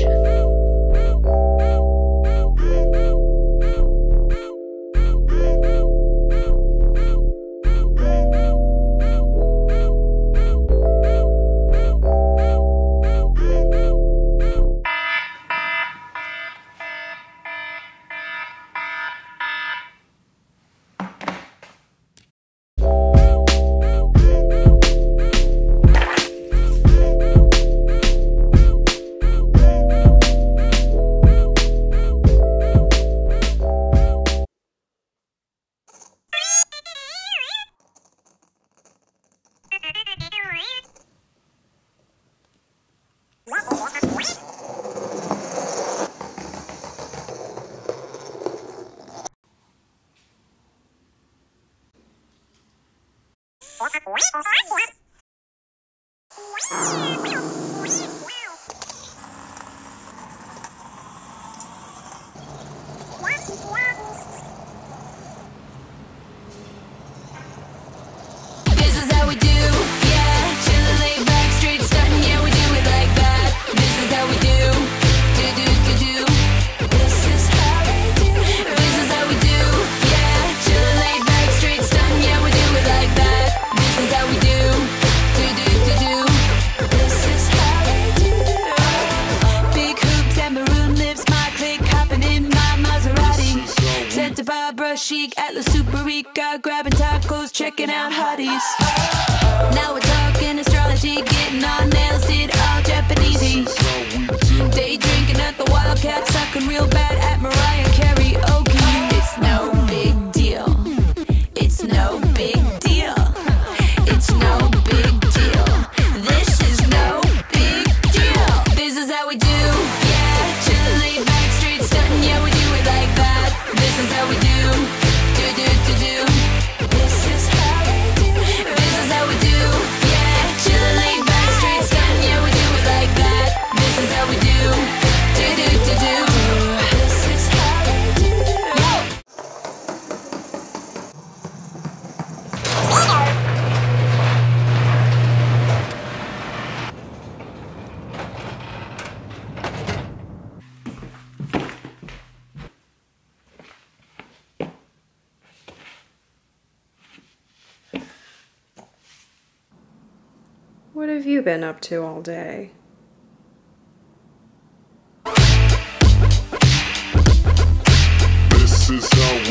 Chic, Atlas Super Rica, grabbing tacos, checking out hotties. Now we're talking astrology, getting our nails did all Japanesey. Day drinking at the Wildcat, sucking real bad at Mariah karaoke. It's no big deal. It's no big deal. It's no big deal. This is no big deal. This is how we do. Yeah, chillin' laid back, straight stuntin'. Yeah, we do it like that. This is how we do. What have you been up to all day? This is how